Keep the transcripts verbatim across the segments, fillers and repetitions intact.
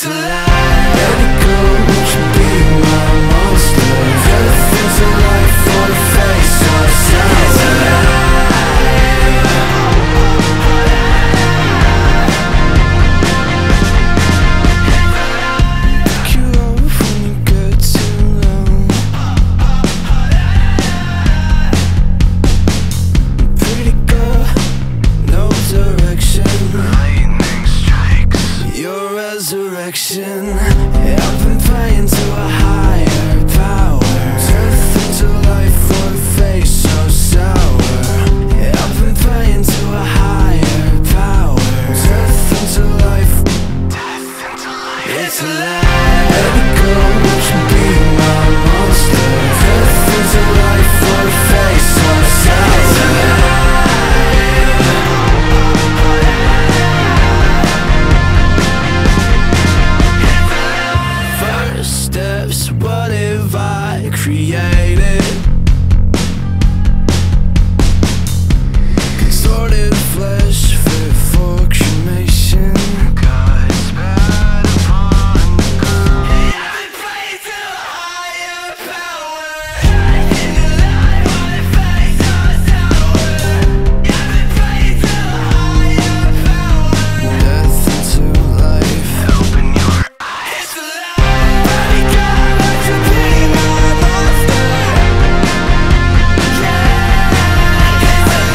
It's a lie. Let it go, won't you be my monster? Everything's a lie for the face of sound. It's a lie. Pick you up when you get too low. Pretty girl, no direction. Lightning strikes your resurrection. I've been praying to a higher power. Earth into life for the face so sour. I've been praying to a higher power. Earth into life, death into life. It's a lie. Let it go, won't you be my monster? Earth into life for the face so sour. It's a lie. First steps, what have I created? Contorted flesh fit for cremation. God's bad upon the ground. I've been praying to a higher power. In the light on the face of a tower. I've been praying to a higher power. Death into life, open your eyes. It's a lie. Let it go, won't you be my monster? Yeah. It's a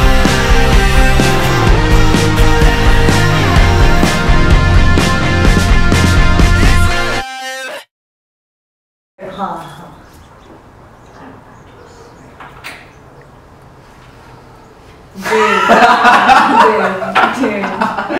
हाँ हाँ जी जी जी